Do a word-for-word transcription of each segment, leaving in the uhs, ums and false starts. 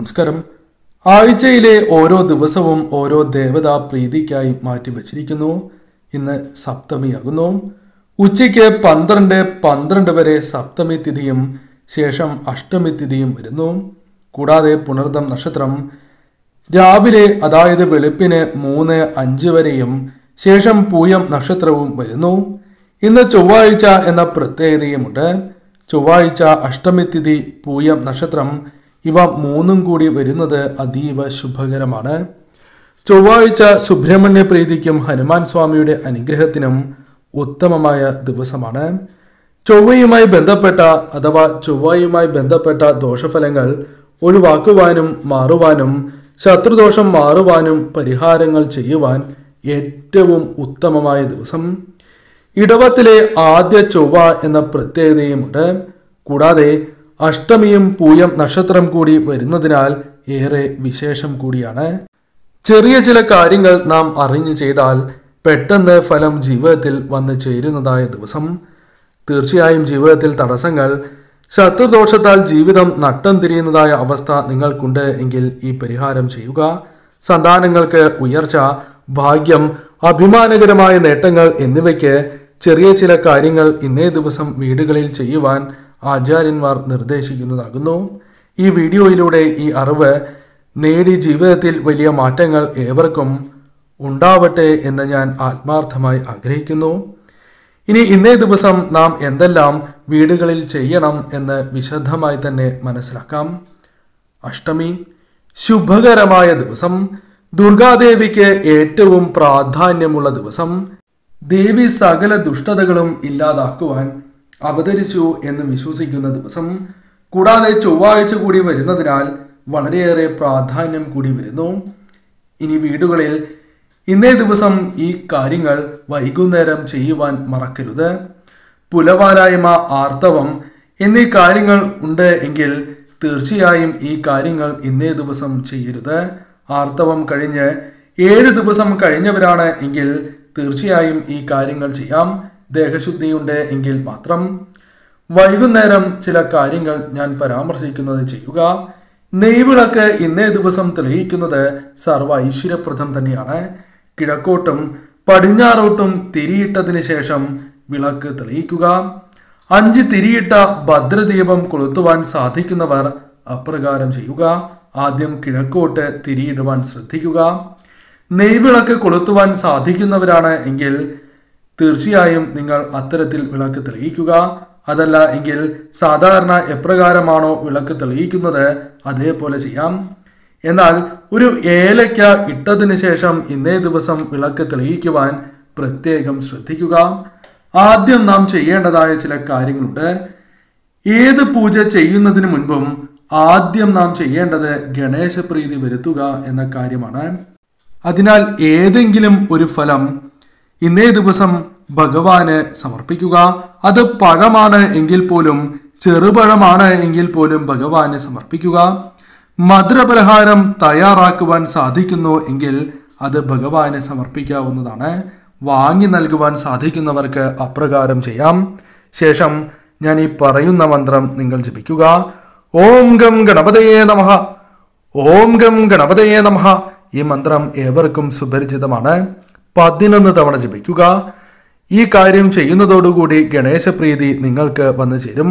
നമസ്കാരം. ആഴ്ചയിലെ ഓരോ ദിവസവും ഓരോ ദേവതാ പ്രീതിക്കായി മാറ്റിവച്ചിരിക്കുന്നു. ഇന്ന് സപ്തമിയാകുന്നു. ഉച്ചയ്ക്ക് പന്ത്രണ്ട് പന്ത്രണ്ട് വരെ സപ്തമി തിഥിയും ശേഷം അഷ്ടമി തിഥിയും വരുന്നു. കൂടാതെ പുണർദം നക്ഷത്രം രാവിലെ, അതായത് വെളുപ്പിന് മൂന്ന് അഞ്ച് വരെയും ശേഷം പൂയം നക്ഷത്രവും വരുന്നു. ഇന്ന് ചൊവ്വാഴ്ച എന്ന പ്രത്യേകതയുമുണ്ട്. ചൊവ്വാഴ്ച, അഷ്ടമി തിഥി, പൂയം നക്ഷത്രം ഇവ മൂന്നും കൂടി വരുന്നത് അതീവ ശുഭകരമാണ്. ചൊവ്വാഴ്ച സുബ്രഹ്മണ്യ പ്രീതിക്കും ഹനുമാൻ സ്വാമിയുടെ അനുഗ്രഹത്തിനും ഉത്തമമായ ദിവസമാണ്. ചൊവ്വയുമായി ബന്ധപ്പെട്ട അഥവാ ചൊവ്വയുമായി ബന്ധപ്പെട്ട ദോഷഫലങ്ങൾ ഒഴിവാക്കുവാനും മാറുവാനും ശത്രുദോഷം മാറുവാനും പരിഹാരങ്ങൾ ചെയ്യുവാൻ ഏറ്റവും ഉത്തമമായ ദിവസം. ഇടവത്തിലെ ആദ്യ ചൊവ്വ എന്ന പ്രത്യേകതയുമുണ്ട്. കൂടാതെ അഷ്ടമിയും പൂയം നക്ഷത്രം കൂടി വരുന്നതിനാൽ ഏറെ വിശേഷം കൂടിയാണ്. ചെറിയ ചില കാര്യങ്ങൾ നാം അറിഞ്ഞു ചെയ്താൽ പെട്ടെന്ന് ഫലം ജീവിതത്തിൽ വന്നു ചേരുന്നതായ ദിവസം. തീർച്ചയായും ജീവിതത്തിൽ തടസ്സങ്ങൾ, ശത്രുദോഷത്താൽ ജീവിതം നട്ടം തിരിയുന്നതായ അവസ്ഥ നിങ്ങൾക്കുണ്ട് എങ്കിൽ ഈ പരിഹാരം ചെയ്യുക. സന്താനങ്ങൾക്ക് ഉയർച്ച, ഭാഗ്യം, അഭിമാനകരമായ നേട്ടങ്ങൾ എന്നിവയ്ക്ക് ചെറിയ ചില കാര്യങ്ങൾ ഇന്നേ ദിവസം വീടുകളിൽ ചെയ്യുവാൻ ആചാര്യന്മാർ നിർദ്ദേശിക്കുന്നതാകുന്നു. ഈ വീഡിയോയിലൂടെ ഈ അറിവ് നേടി ജീവിതത്തിൽ വലിയ മാറ്റങ്ങൾ ഏവർക്കും ഉണ്ടാവട്ടെ എന്ന് ഞാൻ ആത്മാർത്ഥമായി ആഗ്രഹിക്കുന്നു. ഇനി ഇന്നേ ദിവസം നാം എന്തെല്ലാം വീടുകളിൽ ചെയ്യണം എന്ന് വിശദമായി തന്നെ മനസ്സിലാക്കാം. അഷ്ടമി ശുഭകരമായ ദിവസം. ദുർഗാദേവിക്ക് ഏറ്റവും പ്രാധാന്യമുള്ള ദിവസം. ദേവി സകല ദുഷ്ടതകളും ഇല്ലാതാക്കുവാൻ അവതരിച്ചു എന്ന് വിശ്വസിക്കുന്ന ദിവസം. കൂടാതെ ചൊവ്വാഴ്ച കൂടി വരുന്നതിനാൽ വളരെയേറെ പ്രാധാന്യം കൂടി വരുന്നു. ഇനി വീടുകളിൽ ഇന്നേ ദിവസം ഈ കാര്യങ്ങൾ വൈകുന്നേരം ചെയ്യുവാൻ മറക്കരുത്. പുലവാലായ്മ, ആർത്തവം എന്നീ കാര്യങ്ങൾ ഉണ്ട് എങ്കിൽ തീർച്ചയായും ഈ കാര്യങ്ങൾ ഇന്നേ ദിവസം ചെയ്യരുത്. ആർത്തവം കഴിഞ്ഞ് ഏഴ് ദിവസം കഴിഞ്ഞവരാണ് എങ്കിൽ തീർച്ചയായും ഈ കാര്യങ്ങൾ ചെയ്യാം. ദേഹശുദ്ധിയുണ്ട് എങ്കിൽ മാത്രം. വൈകുന്നേരം ചില കാര്യങ്ങൾ ഞാൻ പരാമർശിക്കുന്നത് ചെയ്യുക. നെയ്വിളക്ക് ഇന്നേ ദിവസം തെളിയിക്കുന്നത് സർവ്വ ഐശ്വര്യപ്രദം തന്നെയാണ്. കിഴക്കോട്ടും പടിഞ്ഞാറോട്ടും തിരിയിട്ടതിന് ശേഷം വിളക്ക് തെളിയിക്കുക. അഞ്ച് തിരിയിട്ട ഭദ്രദീപം കൊളുത്തുവാൻ സാധിക്കുന്നവർ അപ്രകാരം ചെയ്യുക. ആദ്യം കിഴക്കോട്ട് തിരിയിടുവാൻ ശ്രദ്ധിക്കുക. നെയ്വിളക്ക് കൊളുത്തുവാൻ സാധിക്കുന്നവരാണ് എങ്കിൽ തീർച്ചയായും നിങ്ങൾ അത്തരത്തിൽ വിളക്ക് തെളിയിക്കുക. അതല്ല എങ്കിൽ സാധാരണ എപ്രകാരമാണോ വിളക്ക് തെളിയിക്കുന്നത് അതേപോലെ ചെയ്യാം. എന്നാൽ ഒരു ഏലക്ക ഇട്ടതിന് ശേഷം ഇന്നേ ദിവസം വിളക്ക് തെളിയിക്കുവാൻ പ്രത്യേകം ശ്രദ്ധിക്കുക. ആദ്യം നാം ചെയ്യേണ്ടതായ ചില കാര്യങ്ങളുണ്ട്. ഏത് പൂജ ചെയ്യുന്നതിന് മുൻപും ആദ്യം നാം ചെയ്യേണ്ടത് ഗണേശപ്രീതി വരുത്തുക എന്ന കാര്യമാണ്. അതിനാൽ ഏതെങ്കിലും ഒരു ഫലം ഇന്നേ ദിവസം ഭഗവാന് സമർപ്പിക്കുക. അത് പഴമാണ് എങ്കിൽ പോലും, ചെറുപഴമാണ് എങ്കിൽ പോലും ഭഗവാന് സമർപ്പിക്കുക. മധുരപലഹാരം തയ്യാറാക്കുവാൻ സാധിക്കുന്നു എങ്കിൽ അത് ഭഗവാന് സമർപ്പിക്കാവുന്നതാണ്. വാങ്ങി നൽകുവാൻ സാധിക്കുന്നവർക്ക് അപ്രകാരം ചെയ്യാം. ശേഷം ഞാൻ ഈ പറയുന്ന മന്ത്രം നിങ്ങൾ ജപിക്കുക. ഓം ഗം ഗണപതയേ നമഃ, ഓം ഗം ഗണപതയേ നമഃ. ഈ മന്ത്രം ഏവർക്കും സുപരിചിതമാണ്. പതിനൊന്ന് തവണ ജപിക്കുക. ഈ കാര്യം ചെയ്യുന്നതോടുകൂടി ഗണേശപ്രീതി നിങ്ങൾക്ക് വന്നു ചേരും.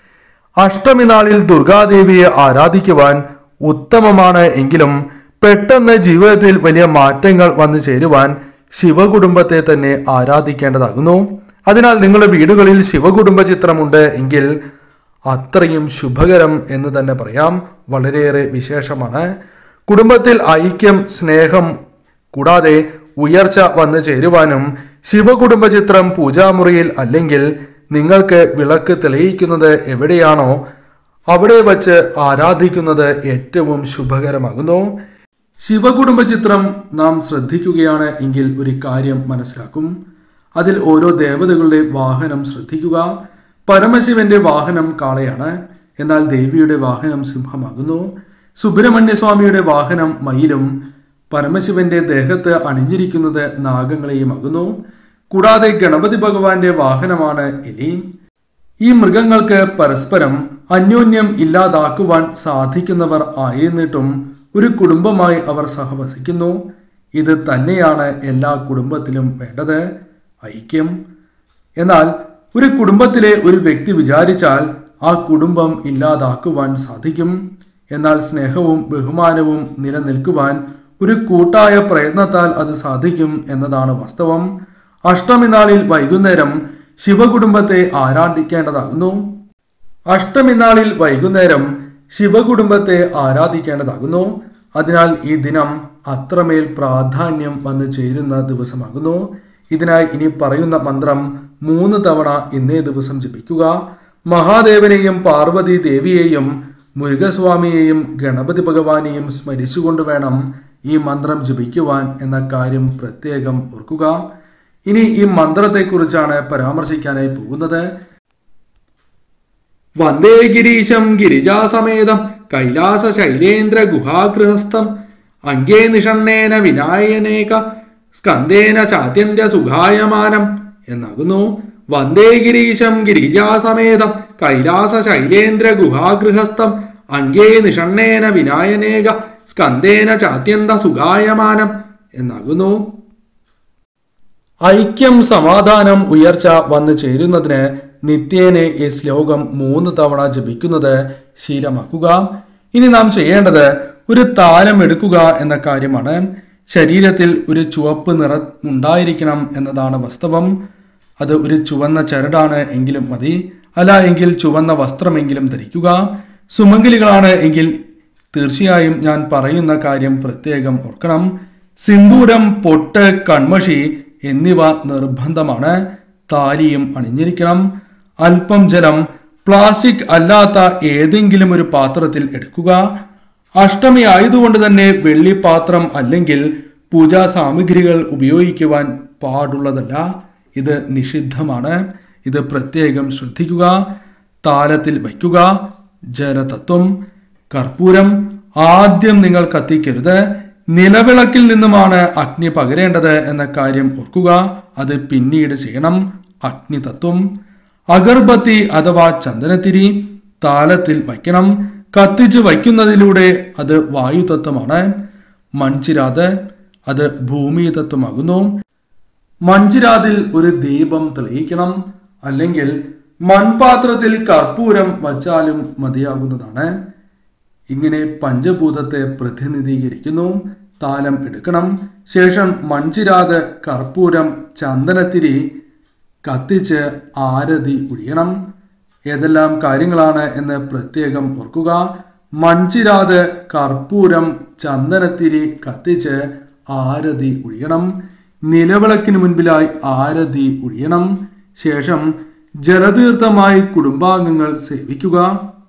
അഷ്ടമി നാളിൽ ദുർഗാദേവിയെ ആരാധിക്കുവാൻ ഉത്തമമാണ് എങ്കിലും പെട്ടെന്ന് ജീവിതത്തിൽ വലിയ മാറ്റങ്ങൾ വന്നു ചേരുവാൻ ശിവകുടുംബത്തെ തന്നെ ആരാധിക്കേണ്ടതാകുന്നു. അതിനാൽ നിങ്ങളുടെ വീടുകളിൽ ശിവകുടുംബ ചിത്രമുണ്ട് എങ്കിൽ അത്രയും ശുഭകരം എന്ന് തന്നെ പറയാം. വളരെയേറെ വിശേഷമാണ്. കുടുംബത്തിൽ ഐക്യം, സ്നേഹം കൂടാതെ ഉയർച്ച വന്നു ചേരുവാനും ശിവകുടുംബ ചിത്രം പൂജാമുറിയിൽ അല്ലെങ്കിൽ നിങ്ങൾക്ക് വിളക്ക് തെളിയിക്കുന്നത് എവിടെയാണോ അവിടെ വച്ച് ആരാധിക്കുന്നത് ഏറ്റവും ശുഭകരമാകുന്നു. ശിവകുടുംബ ചിത്രം നാം ശ്രദ്ധിക്കുകയാണ് എങ്കിൽ ഒരു കാര്യം മനസ്സിലാക്കും. അതിൽ ഓരോ ദേവതകളുടെ വാഹനം ശ്രദ്ധിക്കുക. പരമശിവന്റെ വാഹനം കാളയാണ്, എന്നാൽ ദേവിയുടെ വാഹനം സിംഹമാകുന്നു. സുബ്രഹ്മണ്യസ്വാമിയുടെ വാഹനം മയിലും പരമശിവന്റെ ദേഹത്ത് അണിഞ്ഞിരിക്കുന്നത് നാഗങ്ങളെയുമാകുന്നു. കൂടാതെ ഗണപതി ഭഗവാന്റെ വാഹനമാണ് എലി. ഈ മൃഗങ്ങൾക്ക് പരസ്പരം അന്യോന്യം ഇല്ലാതാക്കുവാൻ സാധിക്കുന്നവർ ആയിരുന്നിട്ടും ഒരു കുടുംബമായി അവർ സഹവസിക്കുന്നു. ഇത് തന്നെയാണ് എല്ലാ കുടുംബത്തിലും വേണ്ടത്, ഐക്യം. എന്നാൽ ഒരു കുടുംബത്തിലെ ഒരു വ്യക്തി വിചാരിച്ചാൽ ആ കുടുംബം ഇല്ലാതാക്കുവാൻ സാധിക്കും. എന്നാൽ സ്നേഹവും ബഹുമാനവും നിലനിൽക്കുവാൻ ഒരു കൂട്ടായ പ്രയത്നത്താൽ അത് സാധിക്കും എന്നതാണ് വാസ്തവം. അഷ്ടമി നാളിൽ വൈകുന്നേരം ശിവകുടുംബത്തെ ആരാധിക്കേണ്ടതാകുന്നു. അഷ്ടമി നാളിൽ വൈകുന്നേരം ശിവകുടുംബത്തെ ആരാധിക്കേണ്ടതാകുന്നു. അതിനാൽ ഈ ദിനം അത്രമേൽ പ്രാധാന്യം വന്നു ചേരുന്ന ദിവസമാകുന്നു. ഇതിനായി ഇനി പറയുന്ന മന്ത്രം മൂന്ന് തവണ ഇന്നേ ദിവസം ജപിക്കുക. മഹാദേവനെയും പാർവതി ദേവിയെയും മുരുകസ്വാമിയെയും ഗണപതി ഭഗവാനെയും സ്മരിച്ചുകൊണ്ട് വേണം ഈ മന്ത്രം ജപിക്കുവാൻ എന്ന കാര്യം പ്രത്യേകം ഓർക്കുക. ഇനി ഈ മന്ത്രത്തെക്കുറിച്ചാണ് പരാമർശിക്കാനായി പോകുന്നത്. വന്ദേ ഗിരീശം ഗിരിജാസമേതം കൈലാസ ശൈലേന്ദ്ര ഗുഹാഗൃഹസ്ഥം അംഗേ നിഷണ്ണേന വിനായനേക സ്കന്ദേന ചാത്യന്ത്യ സുഖായമാനം എന്നാകുന്നു. വന്ദേ ഗിരീശം ഗിരിജാസമേതം കൈലാസ ശൈലേന്ദ്ര ഗുഹാഗൃഹസ്ഥം അംഗേ നിഷണ്ണേന വിനായനേക സ്കന്ദേന ചാത്യന്ത സുഖായമാനം എന്നാകുന്നു. ഐക്യം, സമാധാനം, ഉയർച്ച വന്നു ചേരുന്നതിന് നിത്യേനെ ഈ ശ്ലോകം മൂന്ന് തവണ ജപിക്കുന്നത് ശീലമാക്കുക. ഇനി നാം ചെയ്യേണ്ടത് ഒരു താലം എടുക്കുക എന്ന കാര്യമാണ്. ശരീരത്തിൽ ഒരു ചുവപ്പ് നിറം ഉണ്ടായിരിക്കണം എന്നതാണ് വാസ്തവം. അത് ഒരു ചുവന്ന ചരടാണ് എങ്കിലും മതി, അല്ല എങ്കിൽ ചുവന്ന വസ്ത്രമെങ്കിലും ധരിക്കുക. സുമംഗലികളാണ് എങ്കിൽ തീർച്ചയായും ഞാൻ പറയുന്ന കാര്യം പ്രത്യേകം ഓർക്കണം. സിന്ദൂരം, പൊട്ട്, കൺമഷി എന്നിവ നിർബന്ധമാണ്. താലിയും അണിഞ്ഞിരിക്കണം. അല്പം ജലം പ്ലാസ്റ്റിക് അല്ലാത്ത ഏതെങ്കിലും ഒരു പാത്രത്തിൽ എടുക്കുക. അഷ്ടമി ആയതുകൊണ്ട് തന്നെ വെള്ളിപ്പാത്രം അല്ലെങ്കിൽ പൂജാ സാമഗ്രികൾ ഉപയോഗിക്കുവാൻ പാടുള്ളതല്ല. ഇത് നിഷിദ്ധമാണ്. ഇത് പ്രത്യേകം ശ്രദ്ധിക്കുക. താലത്തിൽ വയ്ക്കുക. ജലതത്വം, കർപ്പൂരം ആദ്യം നിങ്ങൾ കത്തിക്കരുത്. നിലവിളക്കിൽ നിന്നുമാണ് അഗ്നി പകരേണ്ടത് എന്ന കാര്യം ഓർക്കുക. അത് പിന്നീട് ചെയ്യണം. അഗ്നിതത്വം, അഗർബത്തി അഥവാ ചന്ദനത്തിരി താലത്തിൽ വയ്ക്കണം. കത്തിച്ച് വയ്ക്കുന്നതിലൂടെ അത് വായുതത്വമാണ്. മൺചിരാത് അത് ഭൂമിതത്വമാകുന്നു. മൺചിരാതിൽ ഒരു ദീപം തെളിയിക്കണം, അല്ലെങ്കിൽ മൺപാത്രത്തിൽ കർപ്പൂരം വച്ചാലും മതിയാകുന്നതാണ്. ഇങ്ങനെ പഞ്ചഭൂതത്തെ പ്രതിനിധീകരിക്കുന്നു. താലം എടുക്കണം. ശേഷം മൺചിരാത്, കർപ്പൂരം, ചന്ദനത്തിരി കത്തിച്ച് ആരതി ഒഴിയണം. ഏതെല്ലാം കാര്യങ്ങളാണ് എന്ന് പ്രത്യേകം ഓർക്കുക. മൺചിരാത്, കർപ്പൂരം, ചന്ദനത്തിരി കത്തിച്ച് ആരതി ഒഴിയണം. നിലവിളക്കിന് മുൻപിലായി ആരതി ഒഴിയണം. ശേഷം ജലതീർത്ഥമായി കുടുംബാംഗങ്ങൾ സേവിക്കുക.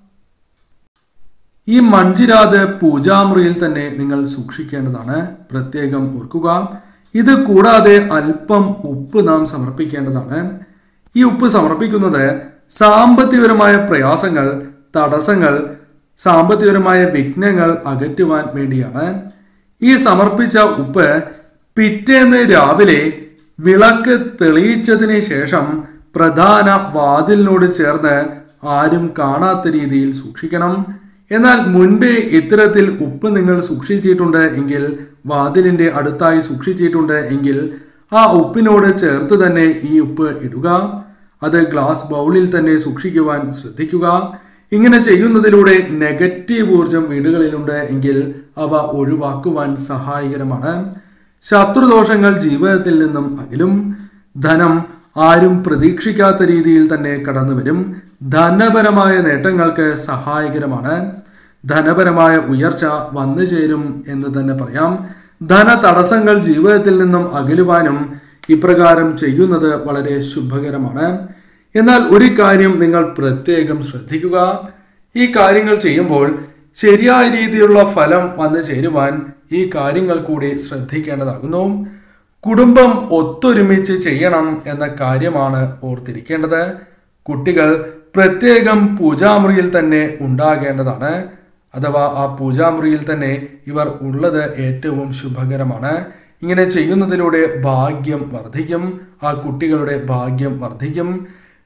ഈ മൺചിരാത് പൂജാമുറിയിൽ തന്നെ നിങ്ങൾ സൂക്ഷിക്കേണ്ടതാണ്, പ്രത്യേകം ഓർക്കുക. ഇത് കൂടാതെ അല്പം ഉപ്പ് നാം സമർപ്പിക്കേണ്ടതാണ്. ഈ ഉപ്പ് സമർപ്പിക്കുന്നത് സാമ്പത്തികപരമായ പ്രയാസങ്ങൾ, തടസ്സങ്ങൾ, സാമ്പത്തികപരമായ വിഘ്നങ്ങൾ അകറ്റുവാൻ വേണ്ടിയാണ്. ഈ സമർപ്പിച്ച ഉപ്പ് പിറ്റേന്ന് രാവിലെ വിളക്ക് തെളിയിച്ചതിന് ശേഷം പ്രധാന വാതിലിനോട് ചേർന്ന് ആരും കാണാത്ത രീതിയിൽ സൂക്ഷിക്കണം. എന്നാൽ മുൻപേ ഇത്തരത്തിൽ ഉപ്പ് നിങ്ങൾ സൂക്ഷിച്ചിട്ടുണ്ട് എങ്കിൽ, വാതിലിന്റെ അടുത്തായി സൂക്ഷിച്ചിട്ടുണ്ട് എങ്കിൽ ആ ഉപ്പിനോട് ചേർത്ത് തന്നെ ഈ ഉപ്പ് ഇടുക. അത് ഗ്ലാസ് ബൗളിൽ തന്നെ സൂക്ഷിക്കുവാൻ ശ്രദ്ധിക്കുക. ഇങ്ങനെ ചെയ്യുന്നതിലൂടെ നെഗറ്റീവ് ഊർജം വീടുകളിലുണ്ട് എങ്കിൽ അവ ഒഴിവാക്കുവാൻ സഹായകരമാണ്. ശത്രുദോഷങ്ങൾ ജീവിതത്തിൽ നിന്നും അകലും. ധനം ആരും പ്രതീക്ഷിക്കാത്ത രീതിയിൽ തന്നെ കടന്നു വരും. ധനപരമായ നേട്ടങ്ങൾക്ക് സഹായകരമാണ്. ധനപരമായ ഉയർച്ച വന്നു ചേരും എന്ന് തന്നെ പറയാം. ധന തടസ്സങ്ങൾ ജീവിതത്തിൽ നിന്നും അകലുവാനും ഇപ്രകാരം ചെയ്യുന്നത് വളരെ ശുഭകരമാണ്. എന്നാൽ ഒരു കാര്യം നിങ്ങൾ പ്രത്യേകം ശ്രദ്ധിക്കുക. ഈ കാര്യങ്ങൾ ചെയ്യുമ്പോൾ ശരിയായ രീതിയിലുള്ള ഫലം വന്നു ചേരുവാൻ ഈ കാര്യങ്ങൾ കൂടി ശ്രദ്ധിക്കേണ്ടതാകുന്നു. കുടുംബം ഒത്തൊരുമിച്ച് ചെയ്യണം എന്ന കാര്യമാണ് ഓർത്തിരിക്കേണ്ടത്. കുട്ടികൾ പ്രത്യേകം പൂജാമുറിയിൽ തന്നെ ഉണ്ടാകേണ്ടതാണ്. അഥവാ ആ പൂജാമുറിയിൽ തന്നെ ഇവർ ഉള്ളത് ഏറ്റവും ശുഭകരമാണ്. ഇങ്ങനെ ചെയ്യുന്നതിലൂടെ ഭാഗ്യം വർദ്ധിക്കും. ആ കുട്ടികളുടെ ഭാഗ്യം വർദ്ധിക്കും.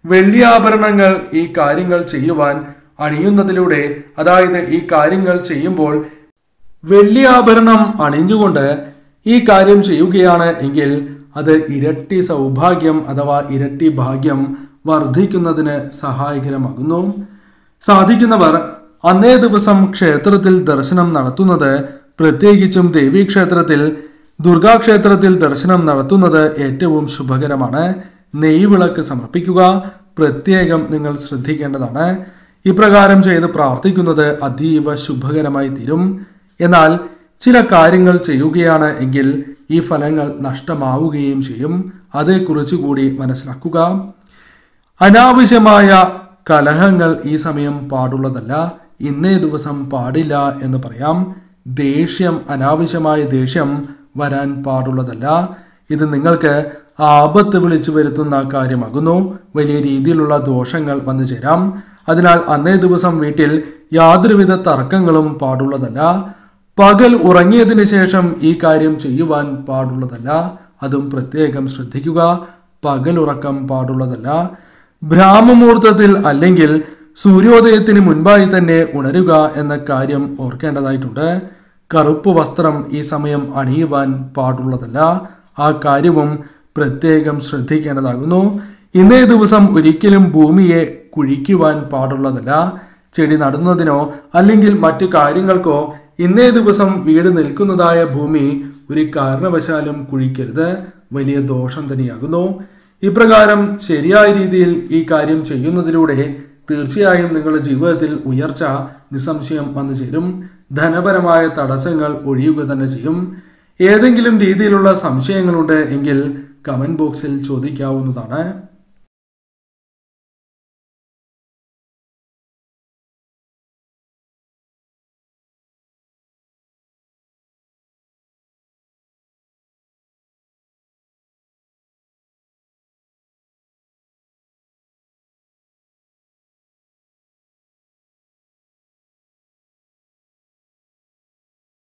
വെള്ളിയാഭരണങ്ങൾ ഈ കാര്യങ്ങൾ ചെയ്യുവാൻ അണിയുന്നതിലൂടെ, അതായത് ഈ കാര്യങ്ങൾ ചെയ്യുമ്പോൾ വെള്ളിയാഭരണം അണിഞ്ഞുകൊണ്ട് ഈ കാര്യം ചെയ്യുകയാണ് എങ്കിൽ അത് ഇരട്ടി സൗഭാഗ്യം അഥവാ ഇരട്ടി ഭാഗ്യം വർദ്ധിക്കുന്നതിന് സഹായകരമാകുന്നു. സാധിക്കുന്നവർ അന്നേ ദിവസം ക്ഷേത്രത്തിൽ ദർശനം നടത്തുന്നത്, പ്രത്യേകിച്ചും ദേവീക്ഷേത്രത്തിൽ, ദുർഗാക്ഷേത്രത്തിൽ ദർശനം നടത്തുന്നത് ഏറ്റവും ശുഭകരമാണ്. നെയ്വിളക്ക് സമർപ്പിക്കുക പ്രത്യേകം നിങ്ങൾ ശ്രദ്ധിക്കേണ്ടതാണ്. ഇപ്രകാരം ചെയ്ത് പ്രാർത്ഥിക്കുന്നത് അതീവ ശുഭകരമായി തീരും. എന്നാൽ ചില കാര്യങ്ങൾ ചെയ്യുകയാണ് എങ്കിൽ ഈ ഫലങ്ങൾ നഷ്ടമാവുകയും ചെയ്യും. അതേക്കുറിച്ച് കൂടി മനസ്സിലാക്കുക. അനാവശ്യമായ കലഹങ്ങൾ ഈ സമയം പാടുള്ളതല്ല. ഇന്നേ ദിവസം പാടില്ല എന്ന് പറയാം. ദേഷ്യം, അനാവശ്യമായ ദേഷ്യം വരാൻ പാടുള്ളതല്ല. ഇത് നിങ്ങൾക്ക് ആപത്ത് വിളിച്ചു വരുത്തുന്ന കാര്യമാകുന്നു. വലിയ രീതിയിലുള്ള ദോഷങ്ങൾ വന്നു ചേരാം. അതിനാൽ അന്നേ ദിവസം വീട്ടിൽ യാതൊരുവിധ തർക്കങ്ങളും പാടുള്ളതല്ല. പകൽ ഉറങ്ങിയതിന് ശേഷം ഈ കാര്യം ചെയ്യുവാൻ പാടുള്ളതല്ല. അതും പ്രത്യേകം ശ്രദ്ധിക്കുക. പകലുറക്കം പാടുള്ളതല്ല. ബ്രാഹ്മമുഹൂർത്തത്തിൽ അല്ലെങ്കിൽ സൂര്യോദയത്തിന് മുൻപായി തന്നെ ഉണരുക എന്ന കാര്യം ഓർക്കേണ്ടതായിട്ടുണ്ട്. കറുപ്പ് വസ്ത്രം ഈ സമയം അണിയുവാൻ പാടുള്ളതല്ല. ആ കാര്യവും പ്രത്യേകം ശ്രദ്ധിക്കേണ്ടതാകുന്നു. ഇന്നേ ദിവസം ഒരിക്കലും ഭൂമിയെ കുഴിക്കുവാൻ പാടുള്ളതല്ല. ചെടി നടുന്നതിനോ അല്ലെങ്കിൽ മറ്റു കാര്യങ്ങൾക്കോ ഇന്നേ ദിവസം വീട് നിൽക്കുന്നതായ ഭൂമി ഒരു കാരണവശാലും കുഴിക്കരുത്. വലിയ ദോഷം തന്നെയാകുന്നു. ഇപ്രകാരം ശരിയായ രീതിയിൽ ഈ കാര്യം ചെയ്യുന്നതിലൂടെ തീർച്ചയായും നിങ്ങളുടെ ജീവിതത്തിൽ ഉയർച്ച നിസ്സംശയം വന്നു ചേരും. ധനപരമായ തടസ്സങ്ങൾ ഒഴിയുക തന്നെ ചെയ്യും. ഏതെങ്കിലും രീതിയിലുള്ള സംശയങ്ങളുണ്ട് എങ്കിൽ കമന്റ് ബോക്സിൽ ചോദിക്കാവുന്നതാണ്.